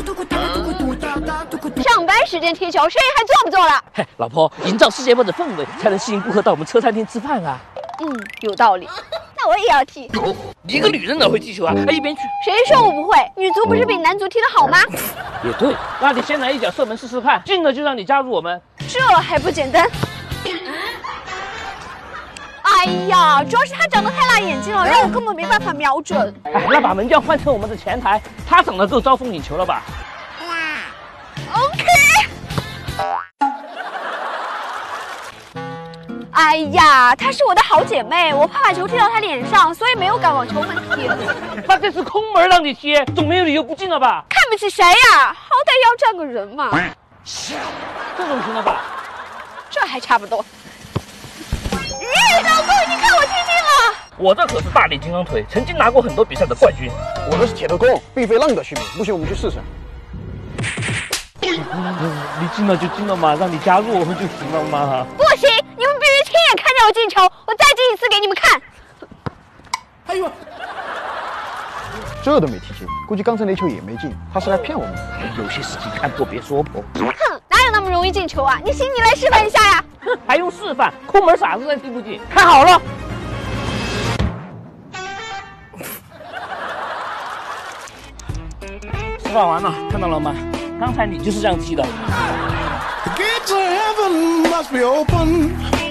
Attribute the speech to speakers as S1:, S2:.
S1: 上班时间踢球，生意还做不做了？
S2: 嘿，老婆，营造世界杯的氛围，才能吸引顾客到我们车餐厅吃饭啊。
S1: 有道理。那我也要踢。
S2: 你一个女人哪会踢球啊？一边去。
S1: 谁说我不会？女足不是比男足踢得好吗？
S2: 也对，那你先来一脚射门试试看，进了就让你加入我们。
S1: 这还不简单？哎呀，主要是他长得太辣眼睛了，让我根本没办法瞄准。
S2: 那把门将换成我们的前台，他长得够招蜂引球了吧
S1: ？OK。哎呀，她是我的好姐妹，我怕把球踢到她脸上，所以没有敢往球门踢。
S2: 那这是空门让你踢，总没有理由不进了吧？
S1: 看不起谁呀？好歹要站个人嘛。
S2: 这种行了吧？
S1: 这还差不多。老公，你看我踢进了！
S2: 我这可是大力金刚腿，曾经拿过很多比赛的冠军。
S3: 我这是铁头功，并非浪得虚名。不信我们去试试。
S2: 你进了就进了嘛，让你加入我们就行了嘛。
S1: 不行，你们必须亲眼看见我进球，我再进一次给你们看。
S3: 哎呦，这都没踢进，估计刚才那球也没进，他是来骗我们的。
S2: 有些事情看破别说破。
S1: 哼，哪有那么容易进球啊？你行，你来示范一下呀。
S2: 哼，还用示范？空门傻子才踢不进。看好了。示范完了，看到了吗？刚才你就是这样踢的。